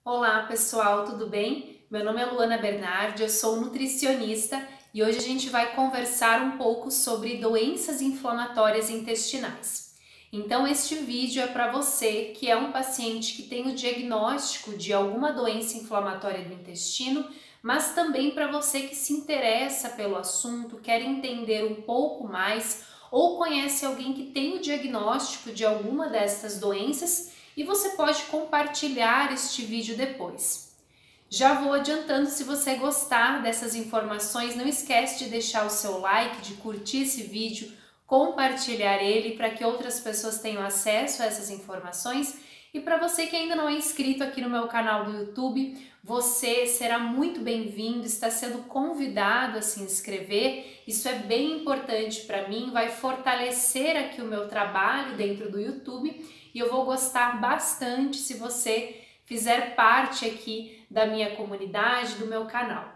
Olá pessoal, tudo bem? Meu nome é Luana Bernardi, eu sou nutricionista e hoje a gente vai conversar um pouco sobre doenças inflamatórias intestinais. Então este vídeo é para você que é um paciente que tem o diagnóstico de alguma doença inflamatória do intestino, mas também para você que se interessa pelo assunto, quer entender um pouco mais ou conhece alguém que tem o diagnóstico de alguma destas doenças e você pode compartilhar este vídeo depois. Já vou adiantando, se você gostar dessas informações, não esquece de deixar o seu like, de curtir esse vídeo, compartilhar ele para que outras pessoas tenham acesso a essas informações. E para você que ainda não é inscrito aqui no meu canal do YouTube, você será muito bem-vindo, está sendo convidado a se inscrever. Isso é bem importante para mim, vai fortalecer aqui o meu trabalho dentro do YouTube e eu vou gostar bastante se você fizer parte aqui da minha comunidade, do meu canal.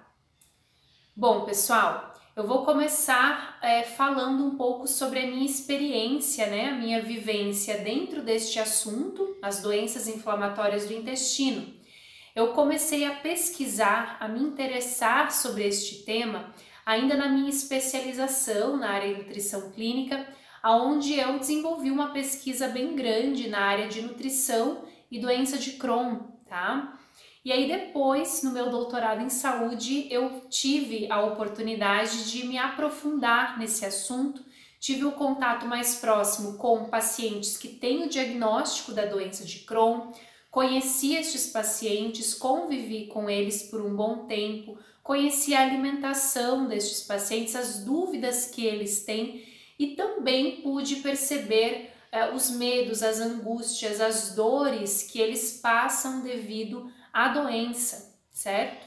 Bom, pessoal, eu vou começar falando um pouco sobre a minha experiência, a minha vivência dentro deste assunto, as doenças inflamatórias do intestino. Eu comecei a pesquisar, a me interessar sobre este tema ainda na minha especialização na área de nutrição clínica, onde eu desenvolvi uma pesquisa bem grande na área de nutrição e doença de Crohn, tá? E aí depois, no meu doutorado em saúde, eu tive a oportunidade de me aprofundar nesse assunto, tive o contato mais próximo com pacientes que têm o diagnóstico da doença de Crohn, conheci estes pacientes, convivi com eles por um bom tempo, conheci a alimentação destes pacientes, as dúvidas que eles têm e também pude perceber os medos, as angústias, as dores que eles passam devido à doença, certo?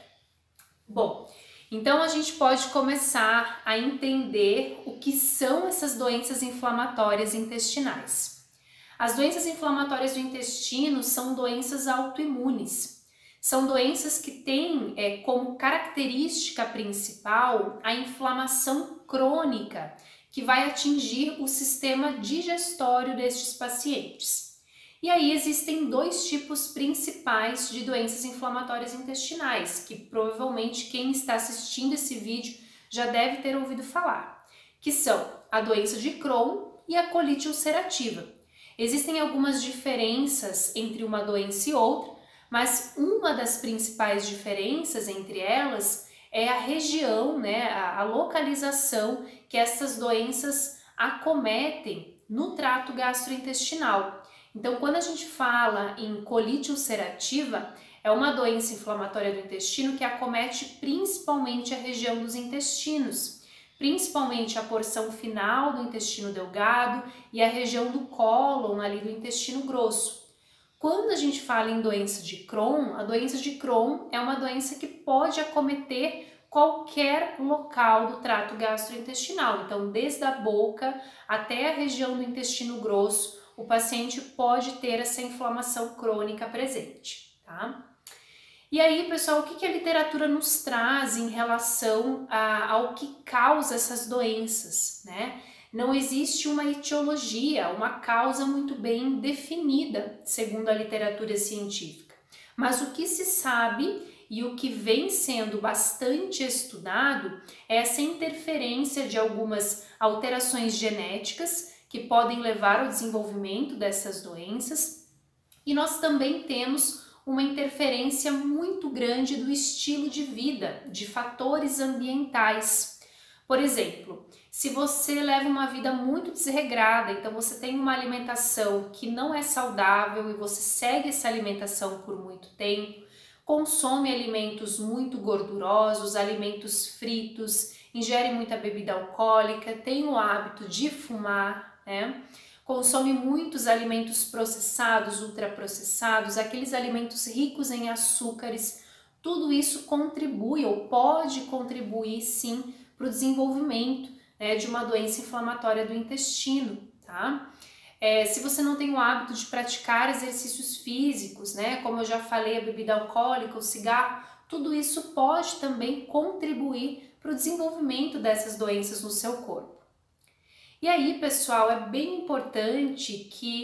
Bom, então a gente pode começar a entender o que são essas doenças inflamatórias intestinais. As doenças inflamatórias do intestino são doenças autoimunes. São doenças que têm como característica principal a inflamação crônica, que vai atingir o sistema digestório destes pacientes. E aí existem dois tipos principais de doenças inflamatórias intestinais, que provavelmente quem está assistindo esse vídeo já deve ter ouvido falar, que são a doença de Crohn e a colite ulcerativa. Existem algumas diferenças entre uma doença e outra, mas uma das principais diferenças entre elas é a região, a localização que essas doenças acometem no trato gastrointestinal. Então, quando a gente fala em colite ulcerativa, é uma doença inflamatória do intestino que acomete principalmente a região dos intestinos, principalmente a porção final do intestino delgado e a região do cólon ali do intestino grosso. Quando a gente fala em doença de Crohn, a doença de Crohn é uma doença que pode acometer qualquer local do trato gastrointestinal. Então, desde a boca até a região do intestino grosso, o paciente pode ter essa inflamação crônica presente, tá? E aí, pessoal, o que a literatura nos traz em relação ao que causa essas doenças, né? Não existe uma etiologia, uma causa muito bem definida, segundo a literatura científica. Mas o que se sabe e o que vem sendo bastante estudado é essa interferência de algumas alterações genéticas que podem levar ao desenvolvimento dessas doenças. E nós também temos uma interferência muito grande do estilo de vida, de fatores ambientais. Por exemplo, se você leva uma vida muito desregrada, então você tem uma alimentação que não é saudável e você segue essa alimentação por muito tempo, consome alimentos muito gordurosos, alimentos fritos, ingere muita bebida alcoólica, tem o hábito de fumar, consome muitos alimentos processados, ultraprocessados, aqueles alimentos ricos em açúcares, tudo isso contribui ou pode contribuir sim para o desenvolvimento de uma doença inflamatória do intestino, tá? Se você não tem o hábito de praticar exercícios físicos, como eu já falei, a bebida alcoólica, o cigarro, tudo isso pode também contribuir para o desenvolvimento dessas doenças no seu corpo. E aí, pessoal, é bem importante que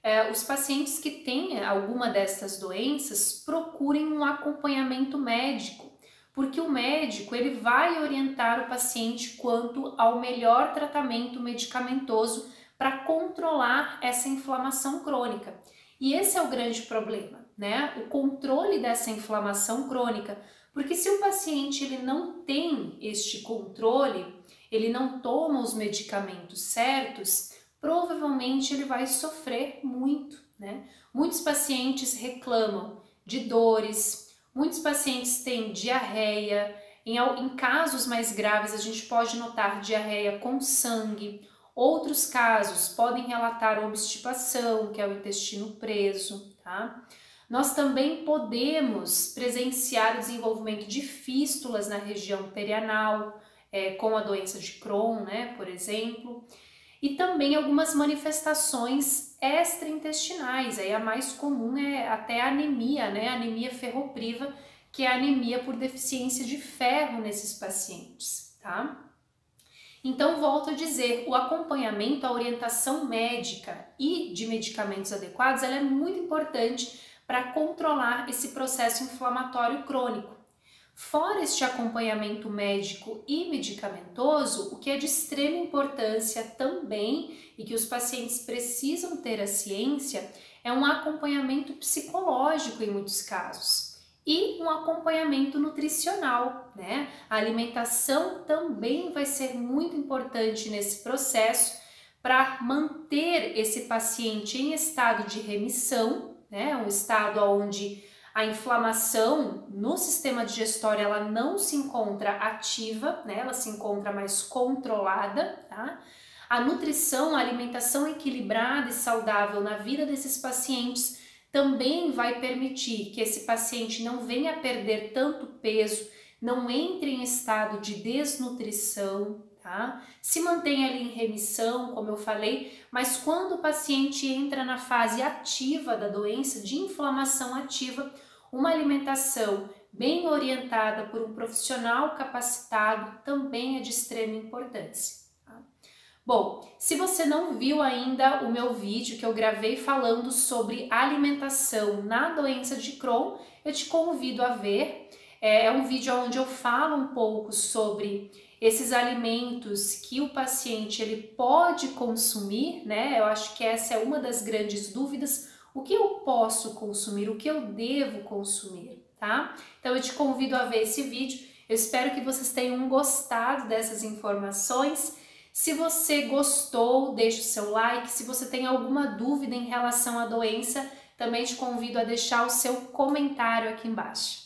os pacientes que têm alguma destas doenças procurem um acompanhamento médico, porque o médico ele vai orientar o paciente quanto ao melhor tratamento medicamentoso para controlar essa inflamação crônica. E esse é o grande problema, né? O controle dessa inflamação crônica, porque se o paciente ele não tem este controle, ele não toma os medicamentos certos, provavelmente ele vai sofrer muito, né? Muitos pacientes reclamam de dores, muitos pacientes têm diarreia, em casos mais graves a gente pode notar diarreia com sangue. Outros casos podem relatar obstipação, que é o intestino preso, tá? Nós também podemos presenciar o desenvolvimento de fístulas na região perianal, com a doença de Crohn, né, por exemplo, e também algumas manifestações extraintestinais. Aí a mais comum é até a anemia, né, a anemia ferropriva, que é a anemia por deficiência de ferro nesses pacientes, tá? Então, volto a dizer, o acompanhamento, a orientação médica e de medicamentos adequados, ela é muito importante para controlar esse processo inflamatório crônico. Fora este acompanhamento médico e medicamentoso, o que é de extrema importância também e que os pacientes precisam ter a ciência é um acompanhamento psicológico em muitos casos. E um acompanhamento nutricional, né? A alimentação também vai ser muito importante nesse processo para manter esse paciente em estado de remissão, né? Um estado onde a inflamação no sistema digestório ela não se encontra ativa, né? Ela se encontra mais controlada, tá? A nutrição, a alimentação equilibrada e saudável na vida desses pacientes também vai permitir que esse paciente não venha a perder tanto peso, não entre em estado de desnutrição, tá? Se mantenha ali em remissão, como eu falei, mas quando o paciente entra na fase ativa da doença, de inflamação ativa, uma alimentação bem orientada por um profissional capacitado também é de extrema importância. Bom, se você não viu ainda o meu vídeo que eu gravei falando sobre alimentação na doença de Crohn, eu te convido a ver. É um vídeo onde eu falo um pouco sobre esses alimentos que o paciente ele pode consumir, né? Eu acho que essa é uma das grandes dúvidas. O que eu posso consumir? O que eu devo consumir, tá? Então eu te convido a ver esse vídeo. Eu espero que vocês tenham gostado dessas informações. Se você gostou, deixe o seu like. Se você tem alguma dúvida em relação à doença, também te convido a deixar o seu comentário aqui embaixo.